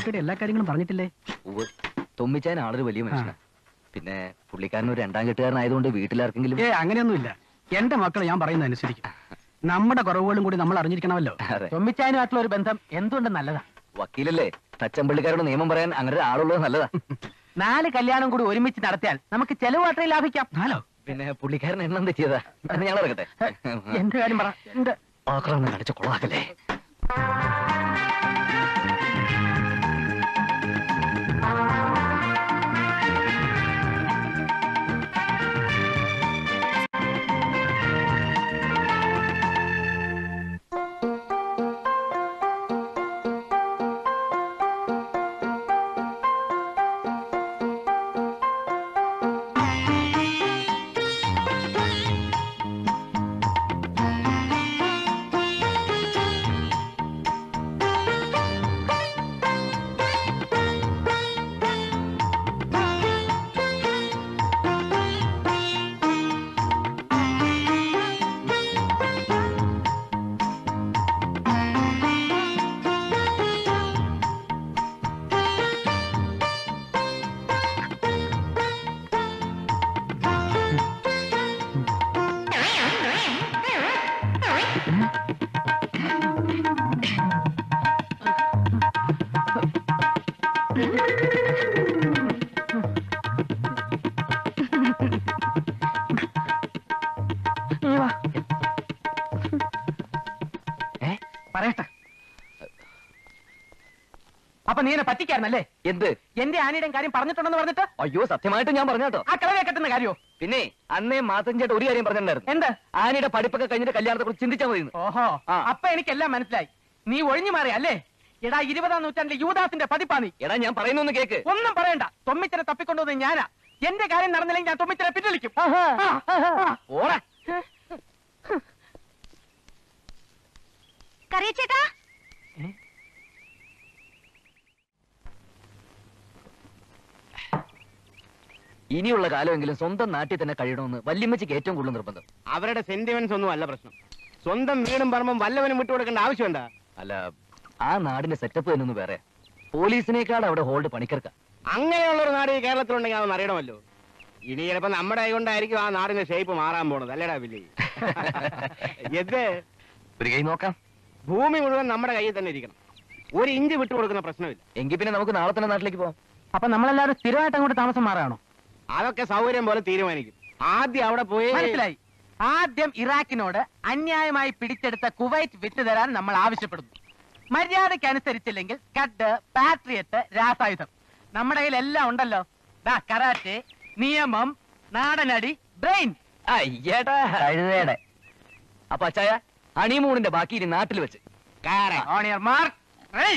കുട്ടിയുടെ എല്ലാ കാര്യങ്ങളും പറഞ്ഞിട്ടില്ലേ? തൊമ്മിച്ചാൻ ആളൊരു വലിയ മനുഷ്യനാണ്. പിന്നെ പുള്ളിക്കാരൻ ഒരു രണ്ടാം കെട്ടുകാരനായതുകൊണ്ട് വീട്ടിലാർക്കെങ്കിലും അങ്ങനെയൊന്നുമില്ല. എന്റെ മക്കൾ ഞാൻ പറയുന്നത് അനുസരിക്കും. നമ്മുടെ കുറവുകളും കൂടി നമ്മൾ അറിഞ്ഞിരിക്കണമല്ലോ. തൊമ്മിച്ചാനുമായിട്ടുള്ള ഒരു ബന്ധം എന്തുകൊണ്ടും നല്ലതാ. വക്കീലല്ലേ, തച്ചമ്പള്ളിക്കാരോട് നിയമം പറയാൻ അങ്ങനെ ഒരു ആളുള്ളത് നല്ലതാ. 4 കല്യാണം കൂടി ഒരുമിച്ച് നടത്തിയാൽ നമുക്ക് ചെലവ് അത്രയും ലാഭിക്കാം. പിന്നെ പുള്ളിക്കാരൻ എണ്ണം തെറ്റിയതാ. ഞങ്ങൾ ഇറങ്ങട്ടെ. എന്റെ കാര്യം പറ. എന്റെ ആക്രമണം കാണിച്ച കൊളാക്കല്ലേ. അപ്പൊ നീ എന്നെ പറ്റിക്കായിരുന്നല്ലേ? എന്ത്? എന്റെ ആനയുടെ കാര്യം പറഞ്ഞിട്ടുണ്ടെന്ന് പറഞ്ഞിട്ട്? അയ്യോ, സത്യമായിട്ട് ഞാൻ പറഞ്ഞോ. ആ കളവയെ കെട്ടുന്ന കാര്യോ? പിന്നെ അന്നേ മാത്തൻ ചേട്ടൻ ഒരു കാര്യം പറഞ്ഞിട്ടുണ്ടായിരുന്നു. എന്ത്? ആനയുടെ പഠിപ്പൊക്കെ കഴിഞ്ഞിട്ട് കല്യാണത്തെ കുറിച്ച് ചിന്തിച്ചാൽ മതി. ഓഹോ, അപ്പൊ എനിക്കെല്ലാം മനസ്സിലായി. നീ ഒഴിഞ്ഞു മാറി അല്ലേ? എടാ, 20-ാം നൂറ്റാണ്ടിലെ യൂദാസിന്റെ പതിപ്പാ നീ. എടാ, ഞാൻ പറയുന്നൊന്ന് കേക്ക്. ഒന്നും പറയണ്ട. തൊമ്മിച്ചനെ തപ്പിക്കൊണ്ടുവന്ന് ഞാനാ. എന്റെ കാര്യം നടന്നില്ലെങ്കിൽ ഞാൻ തൊമ്മിച്ചനെ പിൻവലിക്കും. കറിയച്ചേട്ടാ, ഇനിയുള്ള കാലമെങ്കിലും സ്വന്തം നാട്ടിൽ തന്നെ കഴിയണമെന്ന് വല്യമ്മച്ചിക്ക് ഏറ്റവും കൂടുതൽ നിർബന്ധം. അവരുടെ സെന്റിമെന്റ്സ് ഒന്നും അല്ല പ്രശ്നം. സ്വന്തം വീടും പറമ്പും വല്ലവനും വിട്ടുകൊടുക്കേണ്ട ആവശ്യമുണ്ടാ? അല്ല, ആ നാടിന്റെ സെറ്റപ്പ് തന്നെയൊന്നും വേറെ. പോലീസിനേക്കാൾ അവിടെ ഹോൾഡ് പണിക്കർക്ക. അങ്ങനെയുള്ള ഒരു നാട് ഈ കേരളത്തിലുണ്ടെങ്കിൽ അതൊന്നും അറിയണമല്ലോ. ഇനി ചിലപ്പോ നമ്മുടെ കൈ കൊണ്ടായിരിക്കും ആ നാടിന്റെ ഷേപ്പ് മാറാൻ പോണത്. അല്ലേടാ വില്ലി? എന്ത് ഒരു കൈ നോക്കാം. ഭൂമി മുഴുവൻ നമ്മുടെ കയ്യിൽ തന്നെ ഇരിക്കണം. 1 ഇഞ്ച് വിട്ടുകൊടുക്കുന്ന പ്രശ്നമില്ല. എങ്കിൽ പിന്നെ നമുക്ക് നാളെ തന്നെ നാട്ടിലേക്ക് പോവാം. അപ്പൊ നമ്മളെല്ലാവരും സ്ഥിരമായിട്ട് അങ്ങോട്ട് താമസം മാറാണോ? അതൊക്കെ സൗകര്യം പോലെ തീരുമാനിക്കും. ആദ്യം അവിടെ പോയി. മനസ്സിലായി. ആദ്യം ഇറാഖിനോട് അന്യായമായി പിടിച്ചെടുത്ത കുവൈറ്റ് വിട്ടുതരാൻ നമ്മൾ ആവശ്യപ്പെടുന്നു. മര്യാദയ്ക്ക് അനുസരിച്ചില്ലെങ്കിൽ കട്ട്, പാട്രിയറ്റ്, രാസായുധം. നമ്മുടെ കയ്യിൽ എല്ലാം ഉണ്ടല്ലോ. കരാറ്റെ, നിയമം, നാടനടി, ബ്രെയിൻ. അയ്യേട്ടാ കഴുതയുടെ. അപ്പൊ അച്ചായ, ഹണിമൂണിന്റെ ബാക്കി ഇനി നാട്ടിൽ വെച്ച്. On your mark, ready.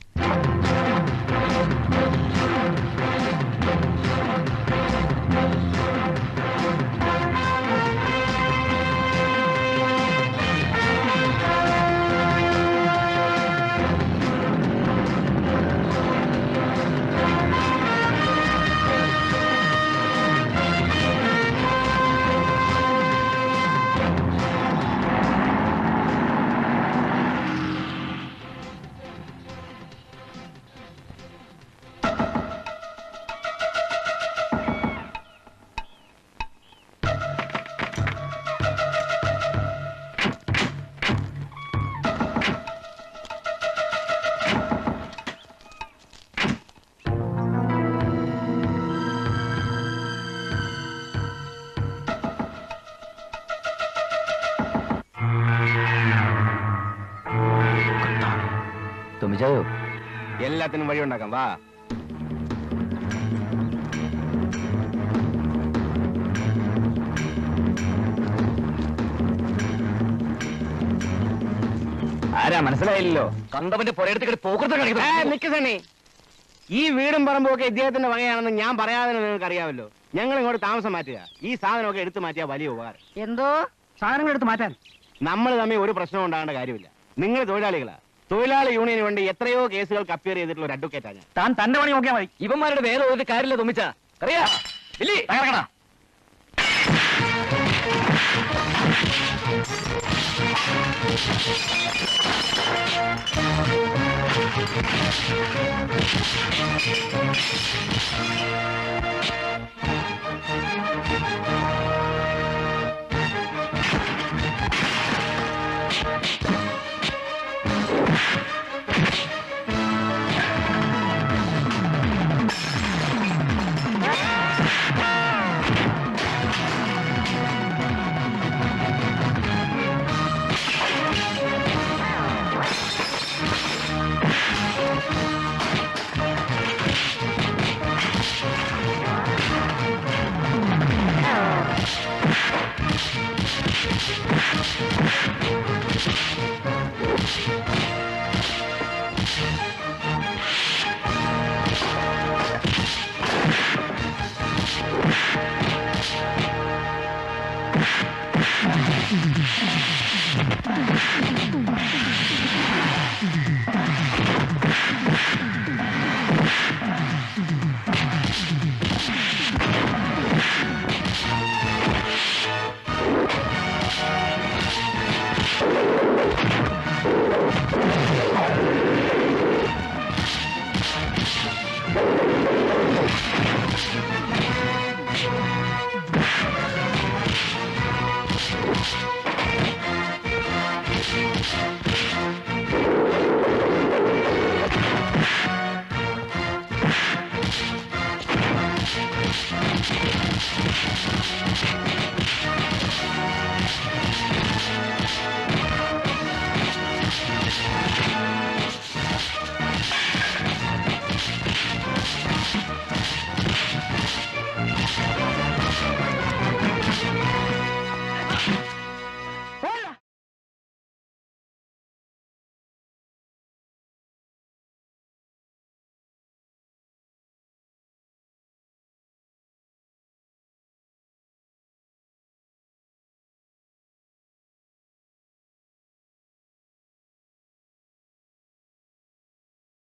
എല്ലാത്തിനും വഴി ഉണ്ടാക്കാം. വാ. ആരാ മനസ്സിലായില്ലല്ലോ. കണ്ടവന്റെ പുറയെടുത്ത് പോക്കത്തെ നിൽക്കുന്നേ. ഈ വീടും പറമ്പും ഒക്കെ ഇദ്ദേഹത്തിന്റെ വകയാണെന്ന് ഞാൻ പറയാതെ നിങ്ങൾക്ക് അറിയാമല്ലോ. ഞങ്ങൾ ഇങ്ങോട്ട് താമസം മാറ്റുക. ഈ സാധനമൊക്കെ എടുത്തു മാറ്റിയാൽ വലിയ ഉപകാരം. എന്തോ സാധനങ്ങൾ എടുത്ത് മാറ്റാൻ? നമ്മൾ തമ്മിൽ ഒരു പ്രശ്നം ഉണ്ടാകേണ്ട കാര്യമില്ല. നിങ്ങൾ തൊഴിലാളികളാ. തൊഴിലാളി യൂണിയന് വേണ്ടി എത്രയോ കേസുകൾ കപ്പിയർ ചെയ്തിട്ടുള്ള ഒരു അഡ്വക്കേറ്റാണ് ഞാൻ. താൻ തന്റെ പണി നോക്കിയാൽ മതി. ഇവന്മാരുടെ വേറെ ഒരു കാര്യമില്ല തുമ്മിച്ച. അറിയാ